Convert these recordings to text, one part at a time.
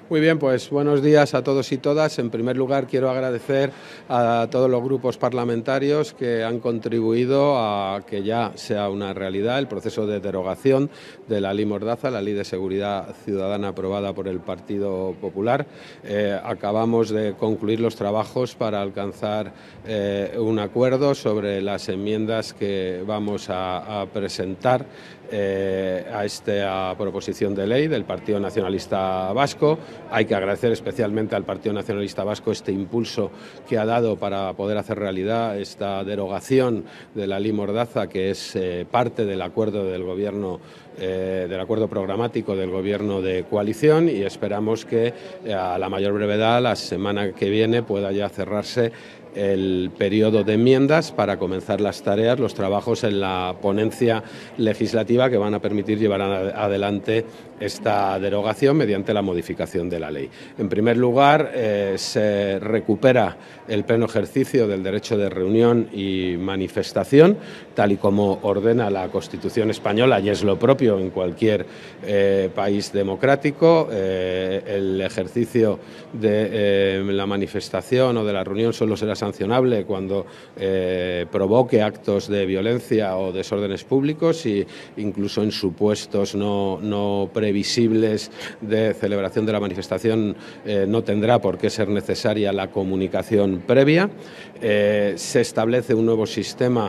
Muy bien, pues buenos días a todos y todas. En primer lugar, quiero agradecer a todos los grupos parlamentarios que han contribuido a que ya sea una realidad el proceso de derogación de la Ley Mordaza, la Ley de Seguridad Ciudadana aprobada por el Partido Popular. Acabamos de concluir los trabajos para alcanzar un acuerdo sobre las enmiendas que vamos a presentar a esta proposición de ley del Partido Nacionalista Vasco. Hay que agradecer especialmente al Partido Nacionalista Vasco este impulso que ha dado para poder hacer realidad esta derogación de la Ley Mordaza, que es parte del acuerdo del Gobierno, del acuerdo programático del Gobierno de coalición, y esperamos que a la mayor brevedad, la semana que viene, pueda ya cerrarse el periodo de enmiendas para comenzar las tareas, los trabajos en la ponencia legislativa que van a permitir llevar adelante esta derogación mediante la modificación de la ley. En primer lugar, se recupera el pleno ejercicio del derecho de reunión y manifestación, tal y como ordena la Constitución española, y es lo propio en cualquier país democrático. El ejercicio de la manifestación o de la reunión solo será sancionable cuando provoque actos de violencia o desórdenes públicos, y incluso en supuestos no previsibles de celebración de la manifestación no tendrá por qué ser necesaria la comunicación previa. Se establece un nuevo sistema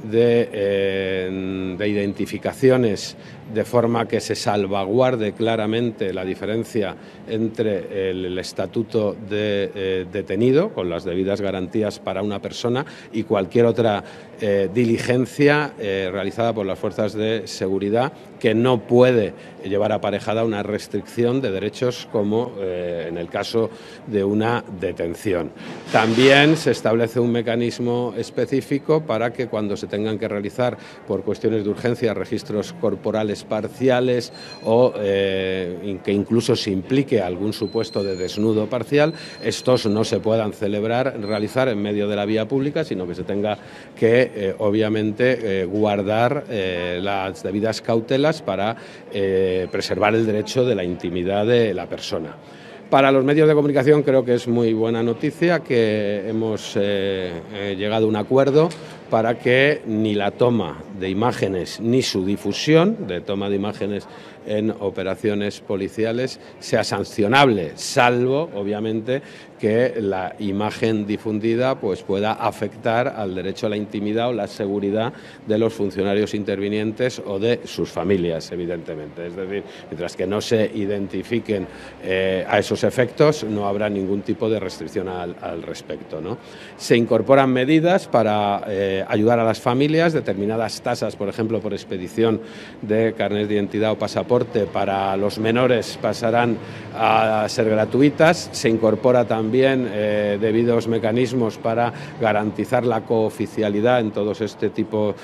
de identificaciones, de forma que se salvaguarde claramente la diferencia entre el estatuto de detenido, con las debidas garantías para una persona, y cualquier otra diligencia realizada por las fuerzas de seguridad, que no puede llevar aparejada una restricción de derechos, como en el caso de una detención. También se establece un mecanismo específico para que, cuando se tengan que realizar por cuestiones de urgencia registros corporales parciales, o que incluso se implique algún supuesto de desnudo parcial, estos no se puedan realizar en medio de la vía pública, sino que se tenga que obviamente guardar las debidas cautelas para preservar el derecho de la intimidad de la persona. Para los medios de comunicación creo que es muy buena noticia que hemos llegado a un acuerdo para que ni la toma de imágenes ni su difusión de toma de imágenes en operaciones policiales sea sancionable, salvo, obviamente, que la imagen difundida pues pueda afectar al derecho a la intimidad o la seguridad de los funcionarios intervinientes o de sus familias, evidentemente. Es decir, mientras que no se identifiquen a esos efectos, no habrá ningún tipo de restricción al respecto, ¿no? Se incorporan medidas para ayudar a las familias. Determinadas tasas, por ejemplo, por expedición de carnet de identidad o pasaporte para los menores, pasarán a ser gratuitas. Se incorpora también debidos mecanismos para garantizar la cooficialidad en todos este tipo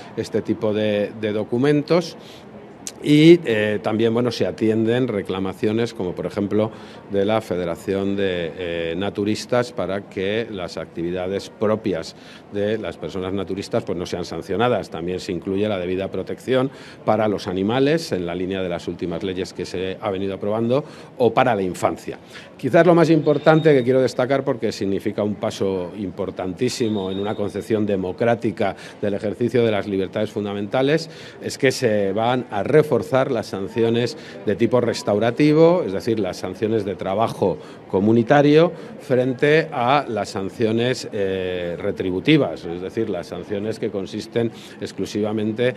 de documentos. Y también se atienden reclamaciones, como por ejemplo de la Federación de Naturistas, para que las actividades propias de las personas naturistas pues no sean sancionadas. También se incluye la debida protección para los animales, en la línea de las últimas leyes que se ha venido aprobando, o para la infancia. Quizás lo más importante que quiero destacar, porque significa un paso importantísimo en una concepción democrática del ejercicio de las libertades fundamentales, es que se van a reforzar las sanciones de tipo restaurativo, es decir, las sanciones de trabajo comunitario, frente a las sanciones retributivas, es decir, las sanciones que consisten exclusivamente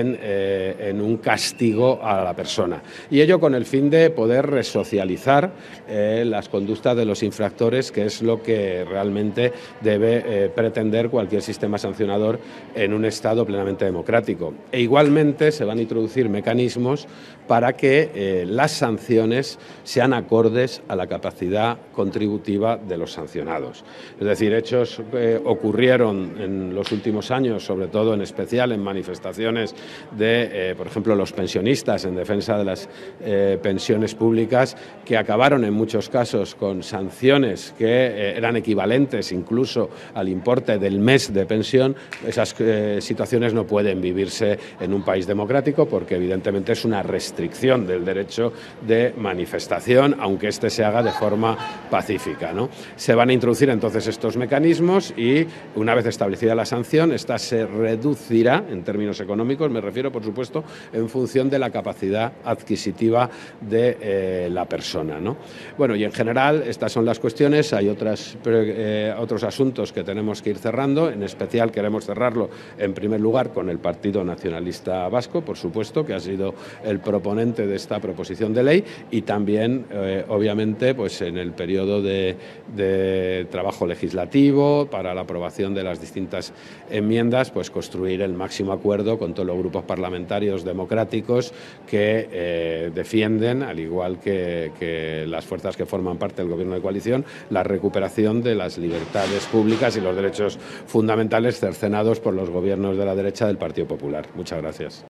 en un castigo a la persona. Y ello con el fin de poder resocializar las conductas de los infractores, que es lo que realmente debe pretender cualquier sistema sancionador en un Estado plenamente democrático. E igualmente se van a introducir mecanismos para que las sanciones sean acordes a la capacidad contributiva de los sancionados. Es decir, hechos que ocurrieron en los últimos años, sobre todo en especial en manifestaciones de, por ejemplo, los pensionistas en defensa de las pensiones públicas, que acabaron en muchos casos con sanciones que eran equivalentes incluso al importe del mes de pensión. Esas situaciones no pueden vivirse en un país democrático, porque evidentemente evidentemente es una restricción del derecho de manifestación, aunque éste se haga de forma pacífica, ¿no? Se van a introducir entonces estos mecanismos y, una vez establecida la sanción, esta se reducirá en términos económicos, me refiero, por supuesto, en función de la capacidad adquisitiva de la persona, ¿no? Bueno, y en general estas son las cuestiones. Hay otros asuntos que tenemos que ir cerrando. En especial queremos cerrarlo, en primer lugar, con el Partido Nacionalista Vasco, por supuesto, que ha sido el proponente de esta proposición de ley, y también, obviamente, pues en el periodo de trabajo legislativo para la aprobación de las distintas enmiendas, pues construir el máximo acuerdo con todos los grupos parlamentarios democráticos que defienden, al igual que las fuerzas que forman parte del Gobierno de coalición, la recuperación de las libertades públicas y los derechos fundamentales cercenados por los gobiernos de la derecha del Partido Popular. Muchas gracias.